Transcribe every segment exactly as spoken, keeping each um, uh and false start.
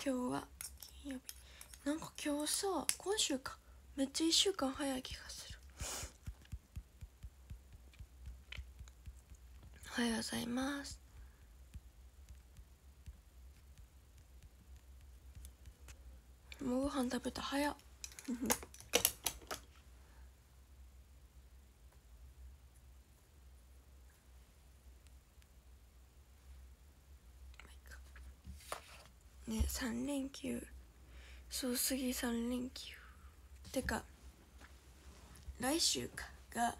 今日は金曜日。なんか今日さ、今週か、めっちゃいっしゅうかん早い気がする。おはようございます。もうご飯食べた。早っね、さん連休。そうすぎさん連休てか来週かが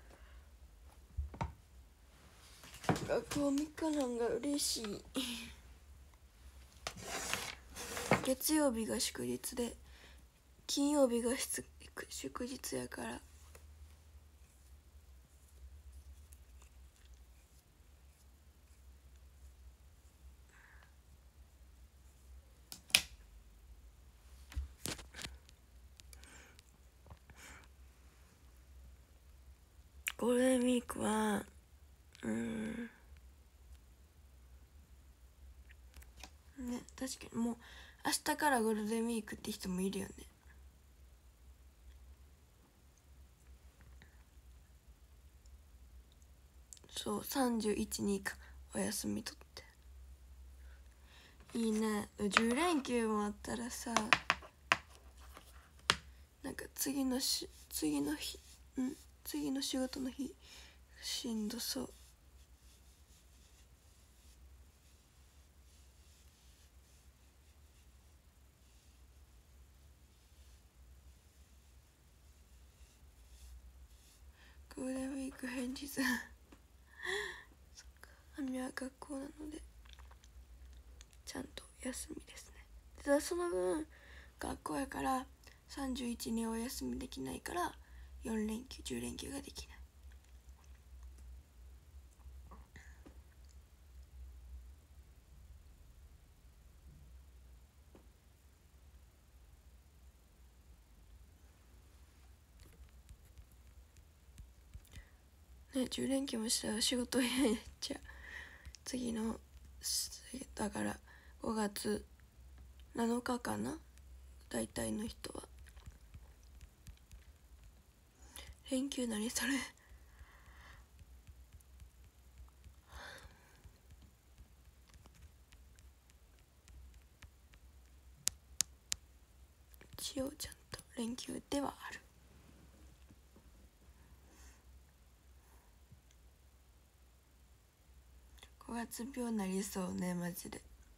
学校みっかなんが嬉しい月曜日が祝日で金曜日が祝日やから。ゴールデンウィークはうーんね、確かにもう明日からゴールデンウィークって人もいるよね。そうさんじゅういちにちかお休み取っていいね。じゅう連休もあったらさ、なんか次のし次の日ん次の仕事の日しんどそう。ゴールデンウィーク平日そっか、あみは学校なのでちゃんと休みですね。ただその分学校やからさんじゅういちにちお休みできないからよん連休じゅう連休ができない。ね、じゅう連休もしたら仕事やっちゃう。次のだからごがつなのかかな、大体の人は。連休何それ一応ちゃんと連休ではある。ごがつ病なりそうねマジで。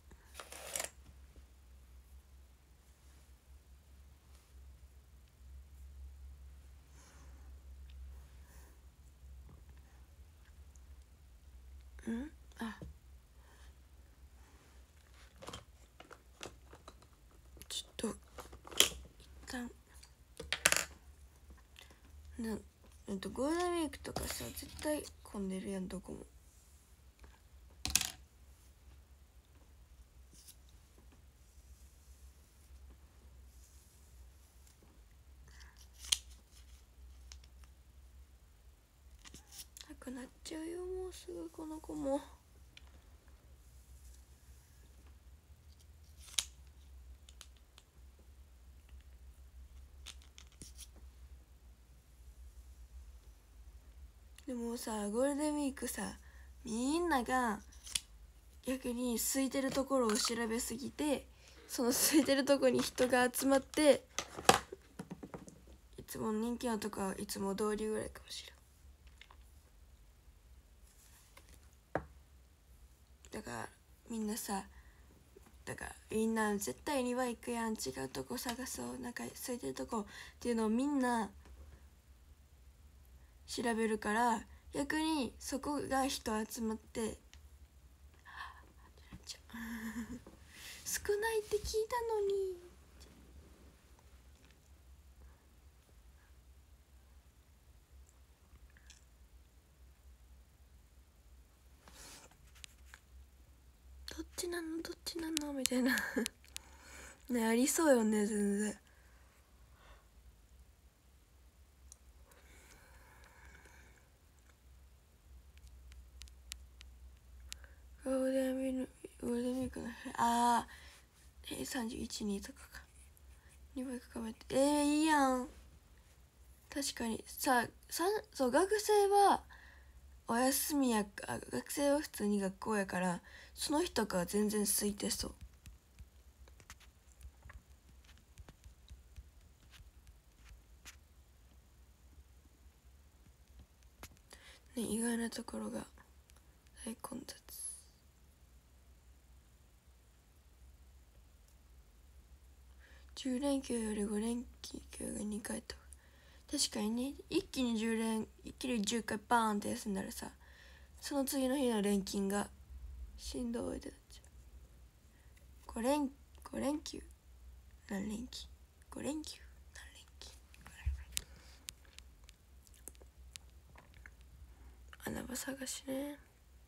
んあちょっと一旦なえっとゴールデンウィークとかさ絶対混んでるやんどこも。なくなっちゃうよもうすぐこの子も。でもさゴールデンウィークさみんなが逆に空いてるところを調べすぎてその空いてるところに人が集まっていつも人気のとこはいつも通りぐらいかもしれん。だからみんなさだからみんな絶対には行くやん、違うとこ探そう、なんか空いてるとこっていうのをみんな調べるから逆にそこが人集まって少ないって聞いたのに。どっちなのどっちなのみたいなね、ありそうよね全然。ゴールデンウィークゴールデンウィークのああえー、さんじゅういちにとかかにばいかかめてえー、いいやん。確かにささそう学生はお休みやか学生は普通に学校やからその日とかは全然空いてそうね。意外なところが大混雑。じゅう連休よりご連休がにかいと確かにね。一気にじゅう連一気にじゅっかいバーンって休んだらさその次の日の連勤がしんどいってなっちゃう。ご連ご連休何連勤ご連休何連勤穴場探しね。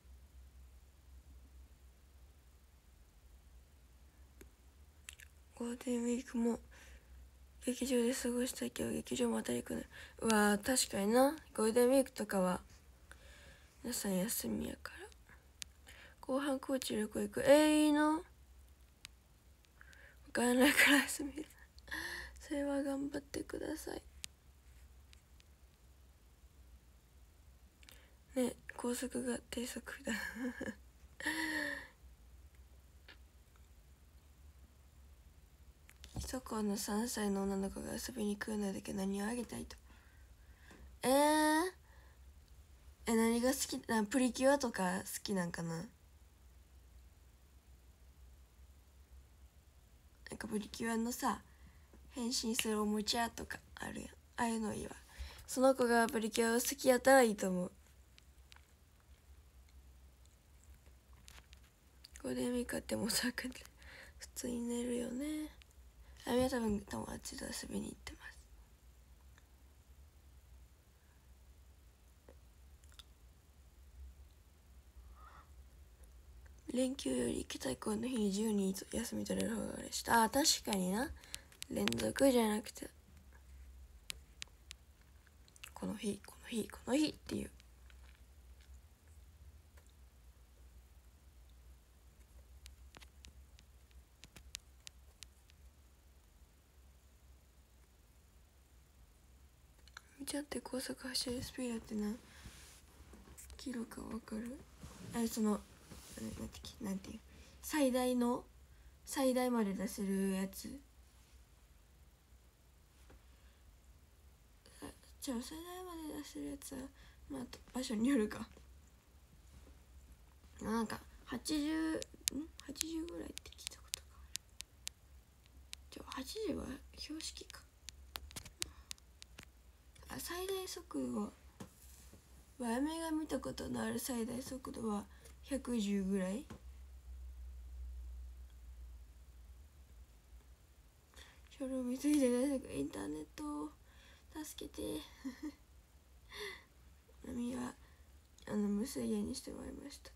ゴールデンウィークも劇場で過ごしたいけど劇場また行くね。うわー確かにな。ゴールデンウィークとかは皆さん休みやから後半高知旅行行く。えー、いいの。お金ないから休みそれは頑張ってくださいね。高速が低速だそこのさんさいの女の子が遊びに来るのだけ何をあげたいと。えー、え何が好きな。プリキュアとか好きなんかな。なんかプリキュアのさ変身するおもちゃとかあるやん。ああいうのいいわ。その子がプリキュアを好きやったらいいと思う。ゴールデンウィークあってもさ普通に寝るよね。あみは多分友達と遊びに行ってます。連休より行きたい子の日にじゅうにん休み取れる方が嬉しい。ああ確かにな。連続じゃなくてこの日この日この日っていう。みちゃんって高速走るスピードって何キロか分かる。あれそのなんてなんていう最大の最大まで出せるやつ。じゃあ最大まで出せるやつはまあ場所によるか。なんかはちじゅうんはちじゅうぐらいって聞いたことがある。じゃあはちじゅうは標識か。あ最大速度はワイメが見たことのある最大速度はひゃくじゅうぐらい。ショル見ついてないインターネットを助けて波はあの無制限にしてもらいました。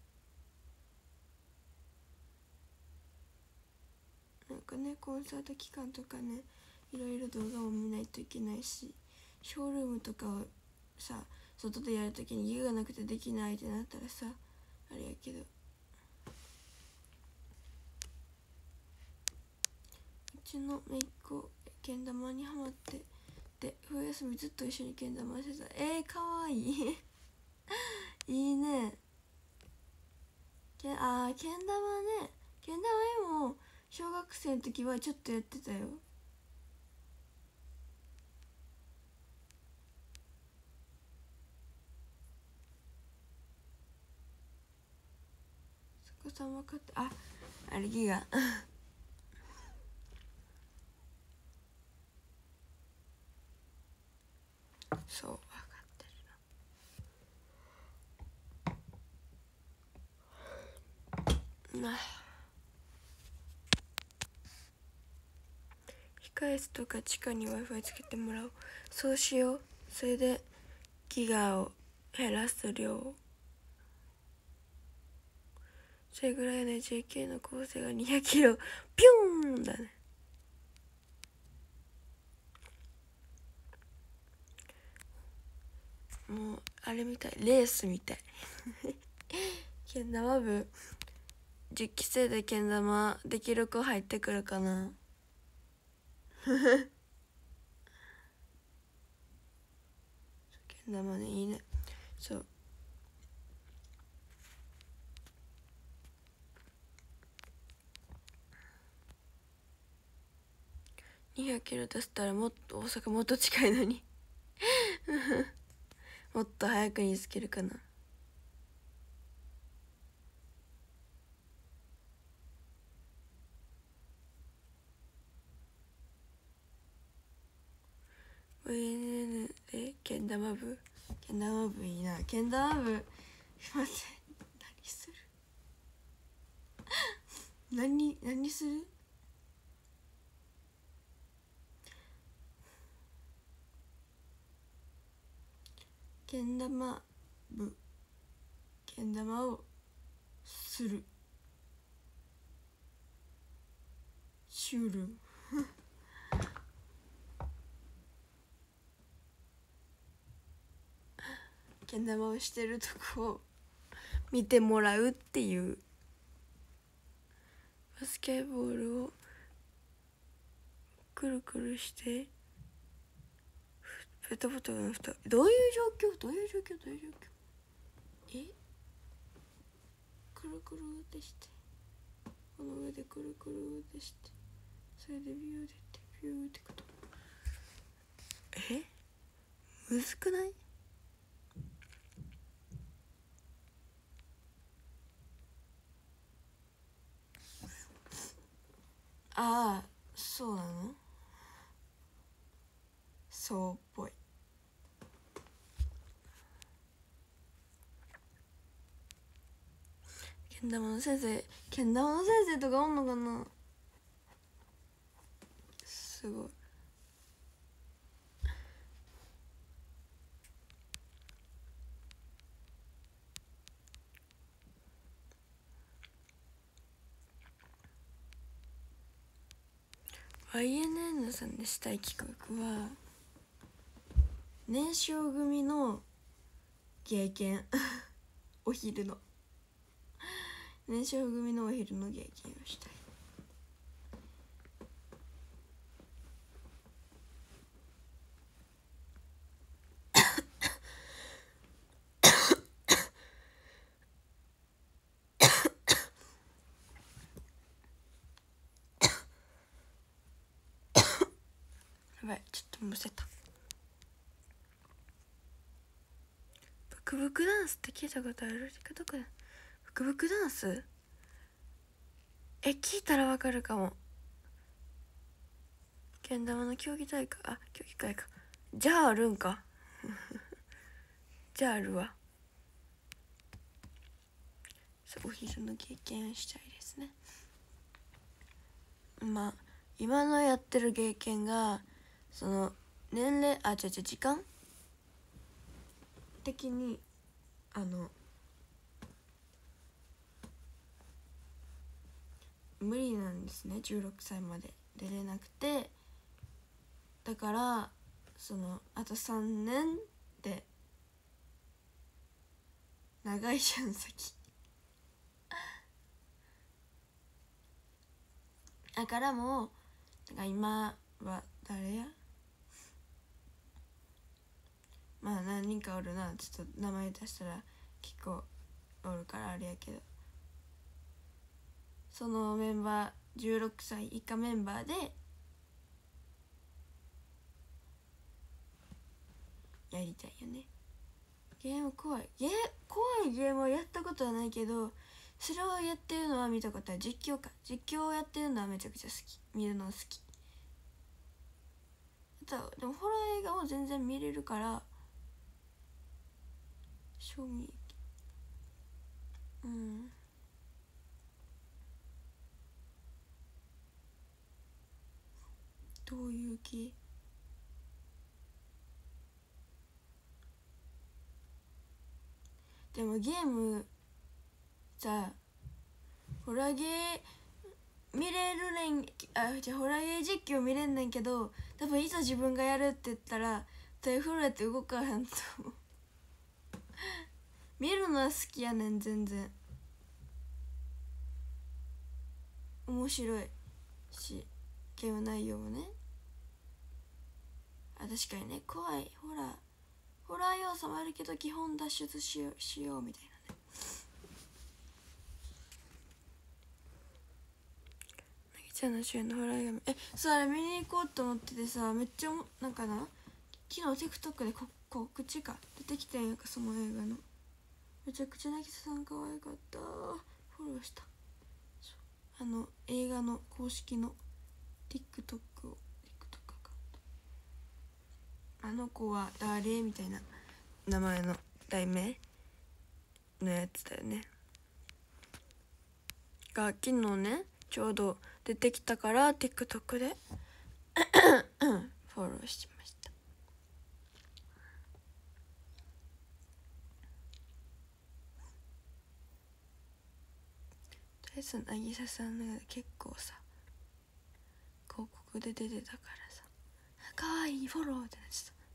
なんかねコンサート期間とかねいろいろ動画も見ないといけないしショールームとかをさ外でやるときに家がなくてできないってなったらさあれやけどうちの姪っ子けん玉にハマってで冬休みずっと一緒にけん玉してた。えー、かわいいいいね。けあーけん玉ね。けん玉も小学生の時はちょっとやってたよ。そこさん分かった。ああれギガそう分かってるな。控室とか地下に Wi-Fi つけてもらおう。そうしよう。それでギガを減らす量をそれぐらいで ジェーケー の構成がにひゃくキロピューンだね。もうあれみたいレースみたいけん玉部じゅっき生でけん玉できる子入ってくるかなけん玉ね、いいね。そうにひゃくキロ出したらもっと大阪もっと近いのにもっと早くにつけるかな。ブイエヌエヌ でけん玉部けん玉部いいな。けん玉部待って何する何何するけん玉部けん玉をするシュールけん玉をしてるとこを見てもらうっていう。バスケボールをくるくるしてペットボトルの蓋。どういう状況どういう状況どういう状況えくるくるってしてこの上でくるくるってしてそれでビューでってビューってこと。えむずくない？ああそうなの？そうっぽい。けん玉の先生けん玉の先生とかおんのかな。すごい。ワイエヌエヌ さんでしたい企画は年少組の芸研お昼の年少組のお昼の芸研をしたい。やばいちょっとむせた。ブクブクダンスって聞いたことある？どこだ？ブクブクダンス？え聞いたらわかるかも。けん玉の競技大会あ競技会か。じゃああるんかじゃああるわ。お昼の経験したいですね。まあ今のやってる経験がその年齢あ違う違う時間的にあの無理なんですね。じゅうろくさいまで出れなくて、だからそのあとさんねんで長いじゃん先だからもうなんか今は誰やまあ何人かおるな。ちょっと名前出したら結構おるからあれやけど、そのメンバーじゅうろくさい以下メンバーでやりたいよね。ゲーム怖いゲー怖いゲームをやったことはないけどそれをやってるのは見たことある。実況か実況をやってるのはめちゃくちゃ好き。見るの好き。あとでもホラー映画も全然見れるから賞味うんどういう気でもゲームさホラゲー見れるねんあじゃあホラゲー実況見れんねんけど多分いざ自分がやるって言ったら手震えて動かへんと思う見るのは好きやねん全然。 面白いし、ゲーム内容もね、あ、確かにね、怖いホラーホラー要素もあるけど基本脱出しようしようみたいなね。なぎちゃんの主演のホラー映画、え、そう、あれ見に行こうと思っててさ、めっちゃなんかな、昨日 TikTok でこ告知か出てきてんやんか、その映画の。めちゃくちゃ渚さん可愛かった。フォローした。あの映画の公式の TikTok を TikTok か、あの子は誰みたいな名前の題名のやつだよねが昨日ねちょうど出てきたから TikTok でフォローしました。とりあえず渚さんが結構さ広告で出てたからさ、かわいいフォローってな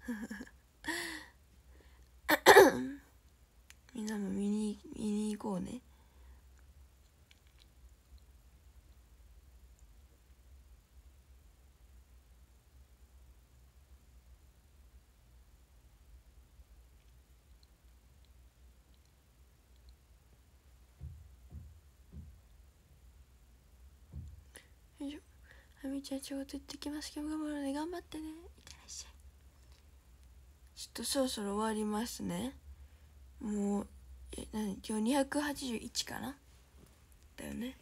ってたみんなも見に見に行こうね。よいしょ。はみちゃん仕事行ってきます。今日頑張るので頑張ってね。いってらっしゃい。ちょっとそろそろ終わりますね。もうえ何今日にひゃくはちじゅういちかなだよね。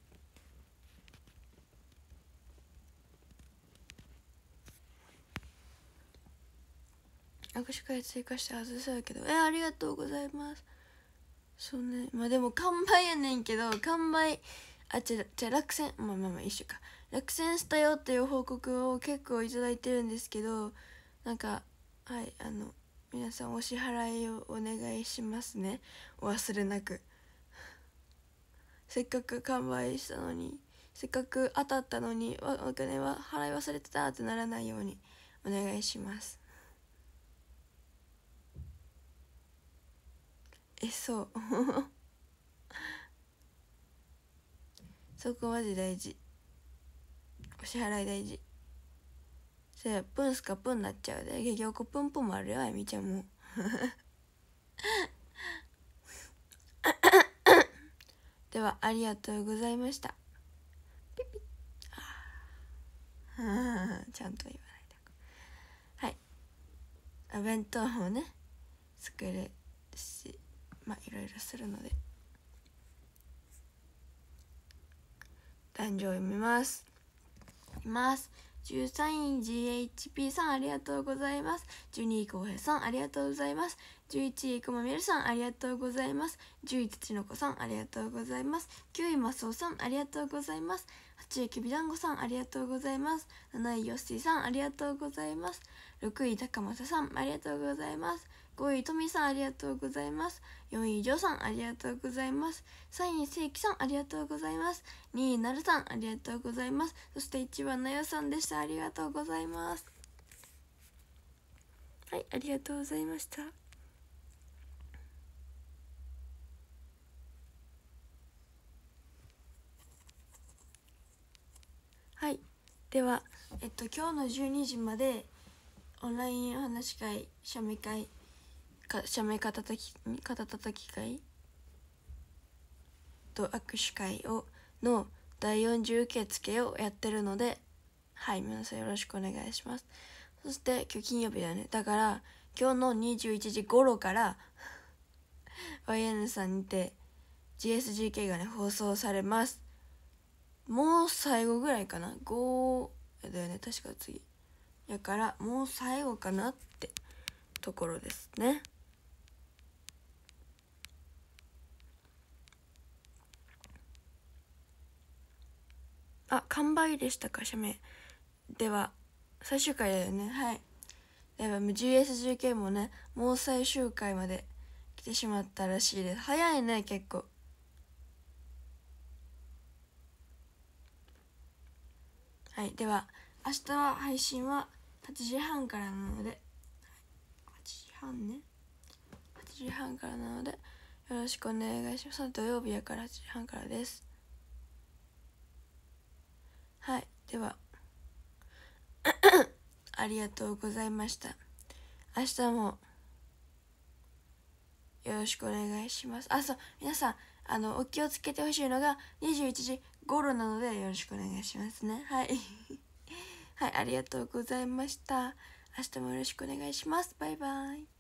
握手会追加して外そうやけど、えありがとうございます。そうね、まあでも完売やねんけど、完売あ違う違う落選、まあまあまあ一緒か、落選したよっていう報告を結構いただいてるんですけど、なんかはいあの皆さんお支払いをお願いしますね、お忘れなく。せっかく完売したのに、せっかく当たったのにお金は払い忘れてたってならないようにお願いします。えそうそこマジ大事、お支払い大事。それプンスカプンなっちゃうで、結局プンプンもあるよあみちゃんもではありがとうございました。ピピあちゃんと言わないで。はい、お弁当もね作るし、まあいろいろするので誕生日読みますいますじゅうさんい ジーエイチピー さんありがとうございます。じゅうにいこうへいさんありがとうございます。じゅういちいくまみるさんありがとうございます。じゅういちつちのこさんありがとうございます。きゅういまそうさんありがとうございます。はちいきびだんごさんありがとうございます。なないよっしーさんありがとうございます。ろくいたかまささんありがとうございます。ごいとみさんありがとうございます。よんいじょうさんありがとうございます。さんいせいきさんありがとうございます。にいなるさんありがとうございます。そしていちばんなよさんでした。ありがとうございます。はい、ありがとうございました。はい、ではえっと今日のじゅうにじまでオンラインお話し会、写メ会か写メ肩たき肩たたき会と握手会をのだいよん次受付をやってるので、はい皆さんよろしくお願いします。そして今日金曜日だよね、だから今日のにじゅういちじ頃から ワイエヌ さんにて ジーエスジーケー がね放送されます。もう最後ぐらいかな、ごだよね確か次やからもう最後かなってところですね。あ、完売でしたか写メでは最終回だよね。はい、では ジーエスジーケー もねもう最終回まで来てしまったらしいです。早いね結構。はい、では明日は配信ははちじはんからなので、はちじはんねはちじはんからなのでよろしくお願いします。土曜日やからはちじはんからです。 はい、ではありがとうございました。明日もよろしくお願いします。あ、そう、皆さんあのお気をつけてほしいのがにじゅういちじ頃なのでよろしくお願いしますね。はいはい、ありがとうございました。明日もよろしくお願いします。バイバイ。